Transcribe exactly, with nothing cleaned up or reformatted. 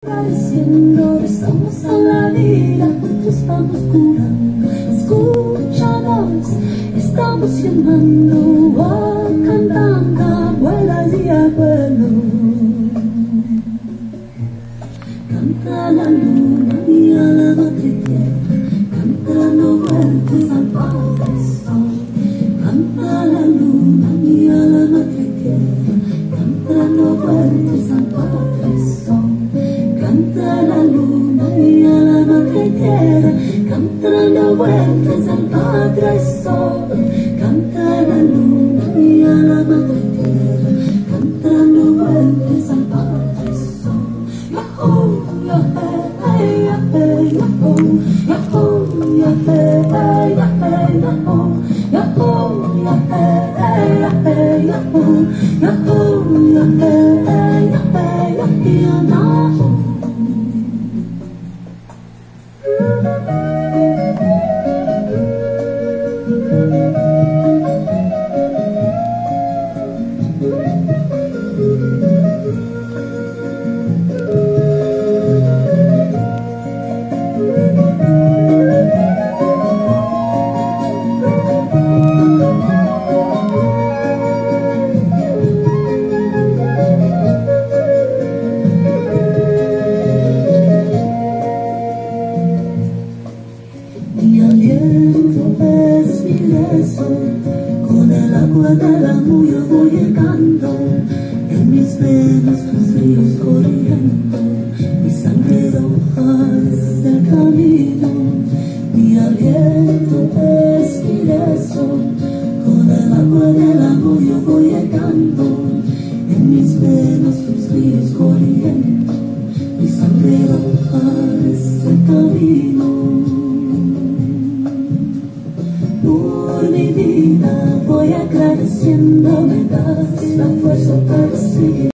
Agradeciendo, estamos a la vida, juntos estamos curando. Escúchanos, estamos llamando a cantando abuelas y abuelos. Canta la luna y a la madre tierra, canta dando vueltas al padre sol. Canta la luna y a la madre tierra, canta dando vueltas al padre sol. Canta la luna y a la madre tierra, canta dando vueltas al padre sol. Canta la luna y a la madre tierra, canta dando vueltas al padre sol. Yahoo, yahoo, yahoo, yahoo, yahoo, yahoo, yahoo, yahoo, yahoo, yahoo, yahoo, yahoo, yahoo, yahoo. Mi aliento es mi beso, con el agua del amor yo voy llegando, en mis venas tus ríos corriendo, mi sangre roja es el camino. Mi aliento es mi beso, con el agua del amor yo voy llegando, en mis venas tus ríos corriendo, mi sangre roja es el camino. Por mi vida voy agradeciendo, me das la fuerza para seguir.